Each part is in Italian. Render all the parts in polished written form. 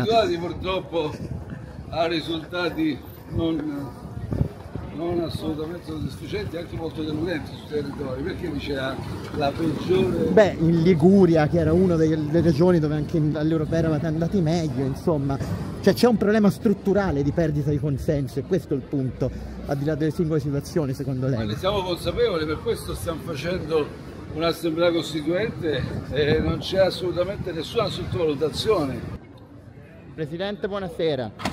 abituati purtroppo a risultati non assolutamente soddisfacenti, anche molto deludenti sui territori, perché dice la peggiore... Beh, in Liguria, che era una delle regioni dove anche all'Europea eravate andati meglio, insomma, cioè c'è un problema strutturale di perdita di consenso, e questo è il punto, al di là delle singole situazioni, secondo lei. Ma ne siamo consapevoli, per questo stiamo facendo un'assemblea costituente e non c'è assolutamente nessuna sottovalutazione. Presidente, buonasera.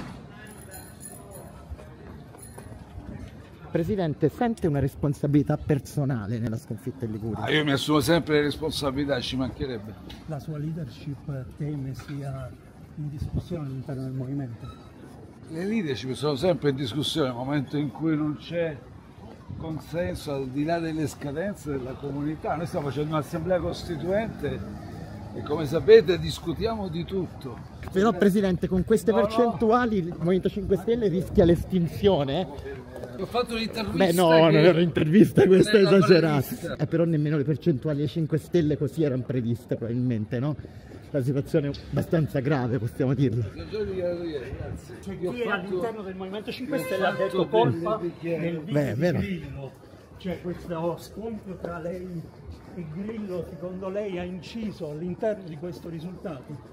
Presidente, sente una responsabilità personale nella sconfitta in Liguria? Io mi assumo sempre le responsabilità, ci mancherebbe. La sua leadership teme sia in discussione all'interno del movimento? Le leadership sono sempre in discussione nel momento in cui non c'è consenso al di là delle scadenze della comunità. Noi stiamo facendo un'assemblea costituente e, come sapete, discutiamo di tutto. Però, Presidente, con queste percentuali il Movimento 5 Stelle rischia l'estinzione? Ho fatto un'intervista. Beh no, non era un'intervista, questa è esagerata. Però nemmeno le percentuali dei 5 Stelle così erano previste, probabilmente, no? La situazione è abbastanza grave, possiamo dirlo. Cioè, chi all'interno del Movimento 5 Stelle ha detto colpa nel video di Grillo? Cioè, questo scontro tra lei e Grillo, secondo lei, ha inciso all'interno di questo risultato?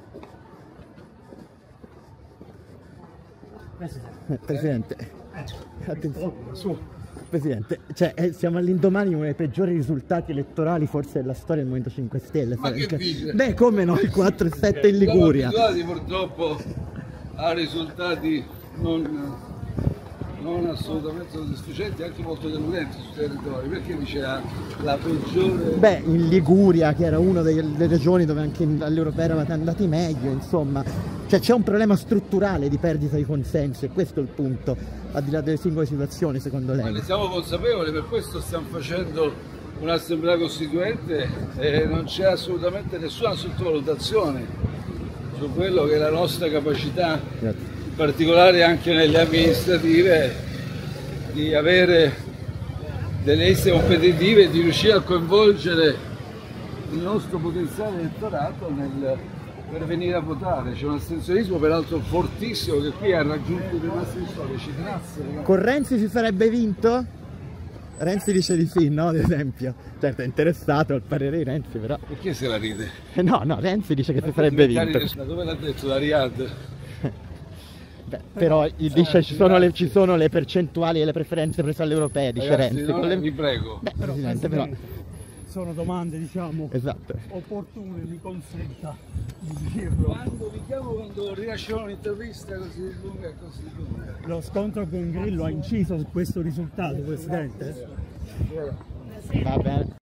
Presidente, attenzione. Presidente, cioè, siamo all'indomani di uno dei peggiori risultati elettorali forse della storia del Movimento 5 Stelle. Ma che dice? Beh, come no, il 4-7 in Liguria. Siamo abituati purtroppo a risultati non assolutamente soddisfacenti, anche molto deludenti sui territori, perché dice la peggiore... Beh, in Liguria, che era una delle regioni dove anche all'Europea eravate andati meglio, insomma, cioè c'è un problema strutturale di perdita di consenso, e questo è il punto, al di là delle singole situazioni, secondo lei. Ma ne siamo consapevoli, per questo stiamo facendo un'assemblea costituente e non c'è assolutamente nessuna sottovalutazione su quello che è la nostra capacità. Grazie. In particolare anche nelle amministrative, di avere delle liste competitive e di riuscire a coinvolgere il nostro potenziale elettorato per venire a votare. C'è un astensionismo peraltro fortissimo che qui ha raggiunto dei massimi storici. Grazie. Con Renzi si sarebbe vinto? Renzi dice di sì, no? Ad esempio. Certo, è interessato al parere di Renzi, però... Perché se la ride? No, Renzi dice che si sarebbe vinto. Dove l'ha detto? Da Riyadh? Beh, però dice ci sono le percentuali e le preferenze prese alle europee, dice Renzi. No, vi prego. Beh, Presidente, però... Sono domande, diciamo, esatto, opportune, mi consenta di dirlo. Quando vi chiamo, quando rilascerò un'intervista così lunga e così lunga. Lo scontro con Grillo ha inciso su questo risultato, Presidente? va bene.